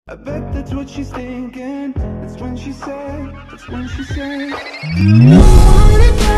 I bet that's what she's thinking. That's when she said, that's when she said, you wanna